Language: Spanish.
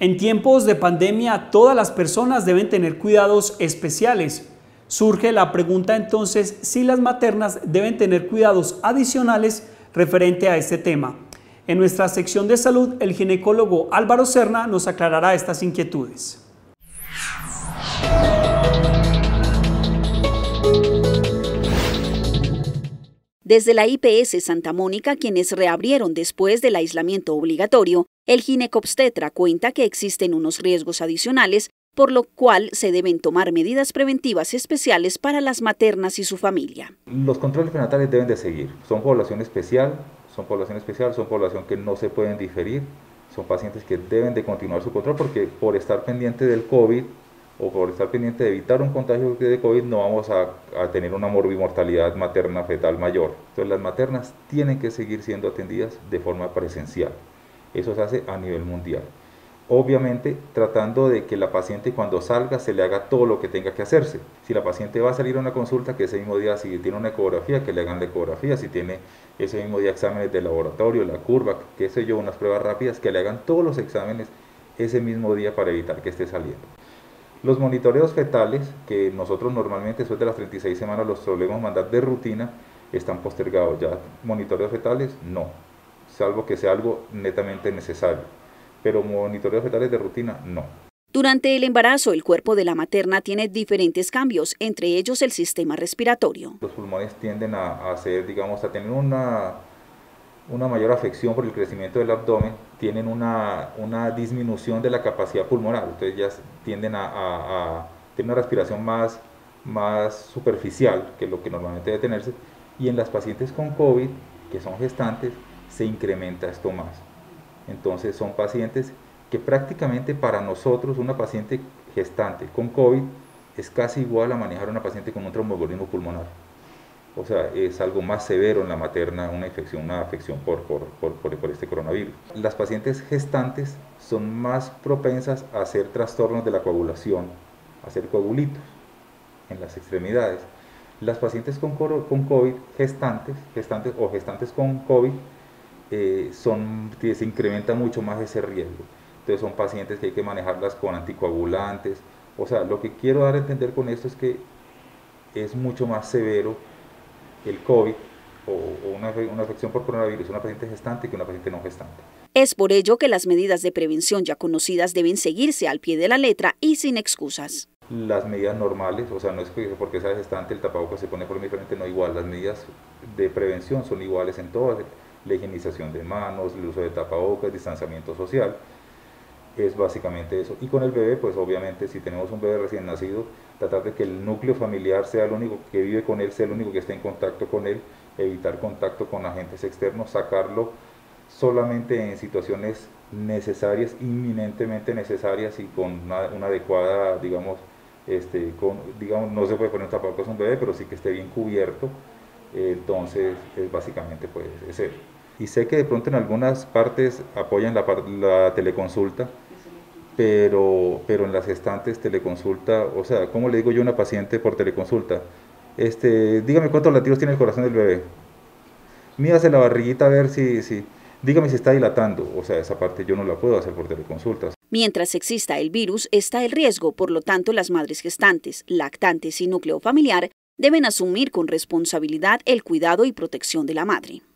En tiempos de pandemia, todas las personas deben tener cuidados especiales. Surge la pregunta entonces si las maternas deben tener cuidados adicionales referente a este tema. En nuestra sección de salud, el ginecólogo Álvaro Serna nos aclarará estas inquietudes. Desde la IPS Santa Mónica, quienes reabrieron después del aislamiento obligatorio, el ginecobstetra cuenta que existen unos riesgos adicionales, por lo cual se deben tomar medidas preventivas especiales para las maternas y su familia. Los controles prenatales deben de seguir. Son población especial, son población que no se pueden diferir, son pacientes que deben de continuar su control porque por estar pendiente del COVID o por estar pendiente de evitar un contagio de COVID no vamos a tener una morbimortalidad materna fetal mayor. Entonces las maternas tienen que seguir siendo atendidas de forma presencial. Eso se hace a nivel mundial. Obviamente tratando de que la paciente cuando salga se le haga todo lo que tenga que hacerse. Si la paciente va a salir a una consulta, que ese mismo día, si tiene una ecografía, que le hagan la ecografía, si tiene ese mismo día exámenes de laboratorio, la curva, qué sé yo, unas pruebas rápidas, que le hagan todos los exámenes ese mismo día para evitar que esté saliendo. Los monitoreos fetales, que nosotros normalmente después de las 36 semanas los solemos mandar de rutina, están postergados. Ya monitoreos fetales, no, salvo que sea algo netamente necesario. Pero monitoreos fetales de rutina, no. Durante el embarazo, el cuerpo de la materna tiene diferentes cambios, entre ellos el sistema respiratorio. Los pulmones tienden a tener una mayor afección por el crecimiento del abdomen, tienen una disminución de la capacidad pulmonar, entonces ya tienden a tener una respiración más superficial que lo que normalmente debe tenerse, y en las pacientes con COVID, que son gestantes, se incrementa esto más. Entonces son pacientes que prácticamente para nosotros una paciente gestante con COVID es casi igual a manejar a una paciente con un tromboembolismo pulmonar. O sea, es algo más severo en la materna, una afección por este coronavirus. Las pacientes gestantes son más propensas a hacer trastornos de la coagulación, a hacer coagulitos en las extremidades. Las pacientes con COVID, gestantes con COVID, se incrementa mucho más ese riesgo. Entonces son pacientes que hay que manejarlas con anticoagulantes. O sea, lo que quiero dar a entender con esto es que es mucho más severo el COVID o una afección por coronavirus, una paciente gestante que una paciente no gestante. Es por ello que las medidas de prevención ya conocidas deben seguirse al pie de la letra y sin excusas. Las medidas normales, o sea, no es que porque sea gestante el tapabocas se pone por diferente, no igual, las medidas de prevención son iguales en todas, la higienización de manos, el uso de tapabocas, distanciamiento social, es básicamente eso. Y con el bebé, pues obviamente si tenemos un bebé recién nacido, tratar de que el núcleo familiar sea el único que vive con él, sea el único que esté en contacto con él, evitar contacto con agentes externos, sacarlo solamente en situaciones necesarias, inminentemente necesarias y con una adecuada, digamos, no se puede poner un tapabocas a un bebé, pero sí que esté bien cubierto. Entonces, básicamente pues es eso. Y sé que de pronto en algunas partes apoyan la teleconsulta, pero en las gestantes teleconsulta, o sea, ¿cómo le digo yo a una paciente por teleconsulta? Dígame cuántos latidos tiene el corazón del bebé. Mídase la barriguita a ver dígame si está dilatando. O sea, esa parte yo no la puedo hacer por teleconsultas. Mientras exista el virus, está el riesgo, por lo tanto las madres gestantes, lactantes y núcleo familiar deben asumir con responsabilidad el cuidado y protección de la madre.